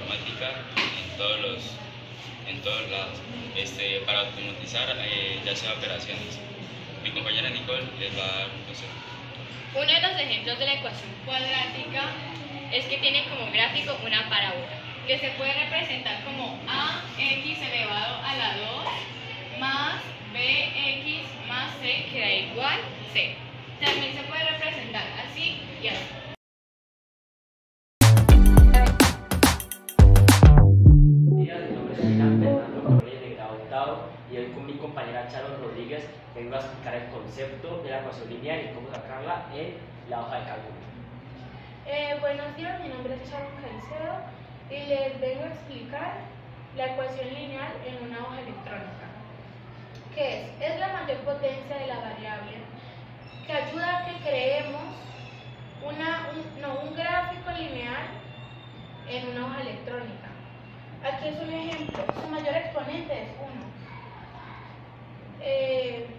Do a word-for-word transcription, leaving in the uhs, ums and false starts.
informática en todos los en todos lados, este, para automatizar eh, ya sea operaciones. Mi compañera Nicole les va a dar un consejo. Uno de los ejemplos de la ecuación cuadrática es que tiene como gráfico una parábola, que se puede representar como ax elevado a la dos más bx más c, que da igual c. También se puede representar así y así. Mi nombre es Fernando Correa, de grado octavo, y hoy con mi compañera Charo Rodríguez vengo a explicar el concepto de la ecuación lineal y cómo sacarla en la hoja de cálculo. Eh, buenos días, mi nombre es Charo Caicedo y les vengo a explicar la ecuación lineal en una hoja electrónica. ¿Qué es? Es la mayor potencia de la variable que ayuda a que creemos una, un, no, un gráfico lineal en una hoja electrónica. Aquí es un ejemplo, su mayor exponente es uno. Eh,